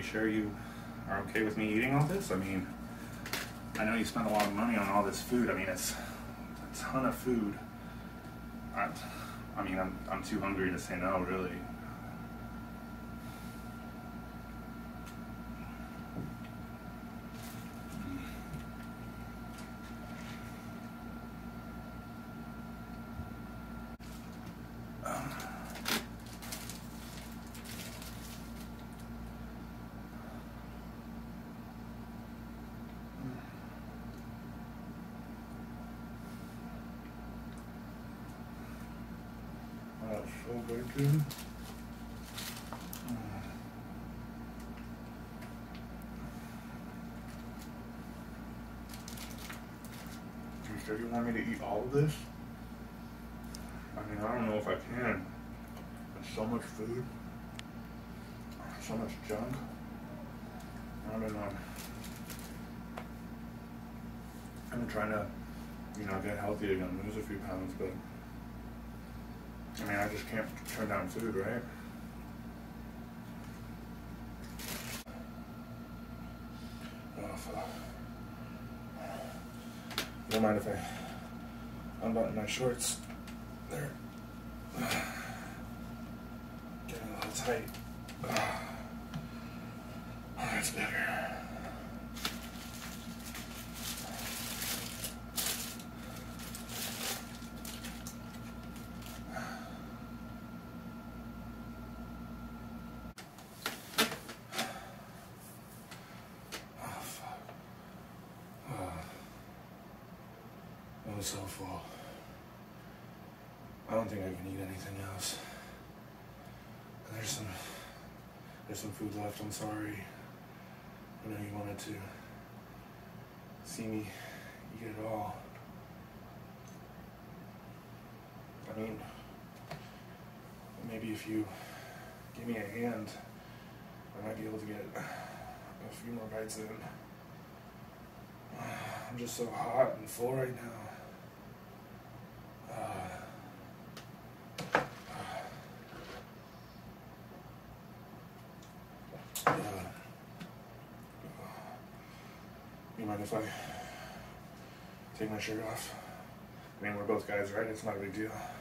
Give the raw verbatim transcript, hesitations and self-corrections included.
sure you are okay with me eating all this? I mean, I know you spent a lot of money on all this food. I mean, it's a ton of food. I, I mean, I'm, I'm too hungry to say no, really. That's so good, dude. You sure you want me to eat all of this? I mean, I don't know if I can. There's so much food, so much junk. I've been, um, I've been trying to, you know, get healthy again, lose a few pounds, but I mean, I just can't turn down food, right? Oh, fuck. Don't mind if I unbutton my shorts. They're getting a little tight. Oh, that's better. I was so full. I don't think I can eat anything else. There's some, there's some food left. I'm sorry. I know you wanted to see me eat it all. I mean, maybe if you give me a hand, I might be able to get a few more bites in. I'm just so hot and full right now. Uh, uh, you mind if I take my shirt off? I mean, we're both guys, right? It's not a big deal.